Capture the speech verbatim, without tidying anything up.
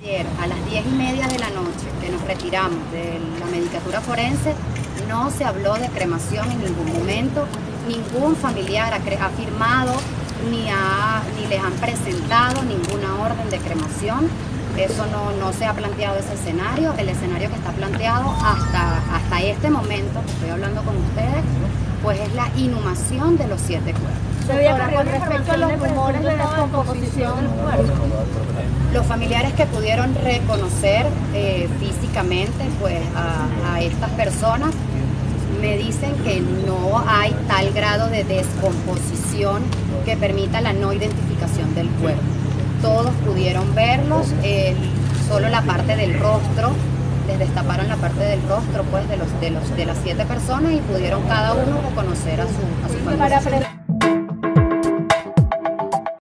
Ayer a las diez y media de la noche que nos retiramos de la medicatura forense, no se habló de cremación en ningún momento. Ningún familiar ha, ha firmado ni, ha, ni les han presentado ninguna orden de cremación. Eso no, no se ha planteado ese escenario. El escenario que está planteado hasta, hasta este momento, que estoy hablando con ustedes, pues es la inhumación de los siete cuerpos. Doctora, con respecto a los rumores de descomposición del cuerpo, los familiares que pudieron reconocer eh, físicamente pues, a, a estas personas me dicen que no hay tal grado de descomposición que permita la no identificación del cuerpo. Todos pudieron verlos, eh, solo la parte del rostro, les destaparon la parte del rostro pues, de, los, de, los, de las siete personas y pudieron cada uno reconocer a su, a su familia.